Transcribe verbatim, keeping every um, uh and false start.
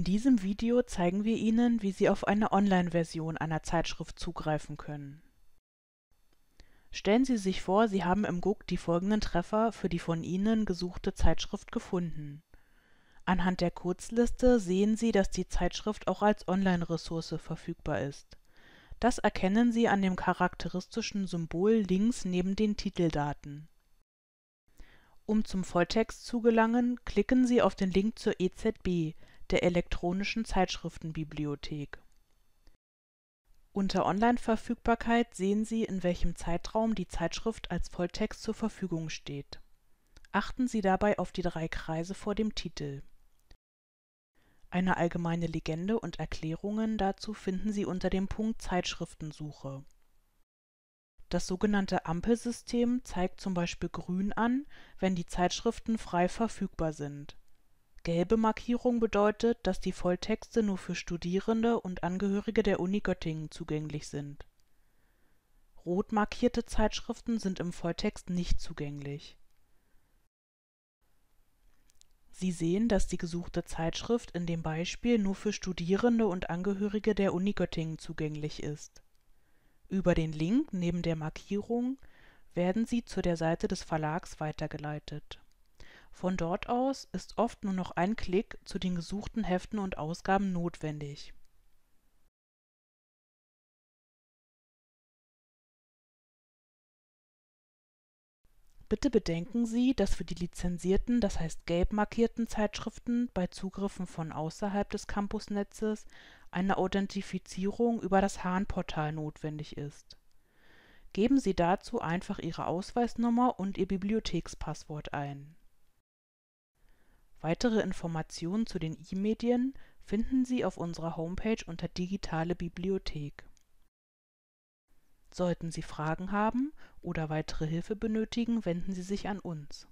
In diesem Video zeigen wir Ihnen, wie Sie auf eine Online-Version einer Zeitschrift zugreifen können. Stellen Sie sich vor, Sie haben im G U C die folgenden Treffer für die von Ihnen gesuchte Zeitschrift gefunden. Anhand der Kurzliste sehen Sie, dass die Zeitschrift auch als Online-Ressource verfügbar ist. Das erkennen Sie an dem charakteristischen Symbol links neben den Titeldaten. Um zum Volltext zu gelangen, klicken Sie auf den Link zur E Z B, der elektronischen Zeitschriftenbibliothek. Unter Online-Verfügbarkeit sehen Sie, in welchem Zeitraum die Zeitschrift als Volltext zur Verfügung steht. Achten Sie dabei auf die drei Kreise vor dem Titel. Eine allgemeine Legende und Erklärungen dazu finden Sie unter dem Punkt Zeitschriftensuche. Das sogenannte Ampelsystem zeigt zum Beispiel grün an, wenn die Zeitschriften frei verfügbar sind. Gelbe Markierung bedeutet, dass die Volltexte nur für Studierende und Angehörige der Uni Göttingen zugänglich sind. Rot markierte Zeitschriften sind im Volltext nicht zugänglich. Sie sehen, dass die gesuchte Zeitschrift in dem Beispiel nur für Studierende und Angehörige der Uni Göttingen zugänglich ist. Über den Link neben der Markierung werden Sie zu der Seite des Verlags weitergeleitet. Von dort aus ist oft nur noch ein Klick zu den gesuchten Heften und Ausgaben notwendig. Bitte bedenken Sie, dass für die lizenzierten, das heißt gelb markierten Zeitschriften bei Zugriffen von außerhalb des Campusnetzes eine Authentifizierung über das Hahn-Portal notwendig ist. Geben Sie dazu einfach Ihre Ausweisnummer und Ihr Bibliothekspasswort ein. Weitere Informationen zu den E-Medien finden Sie auf unserer Homepage unter Digitale Bibliothek. Sollten Sie Fragen haben oder weitere Hilfe benötigen, wenden Sie sich an uns.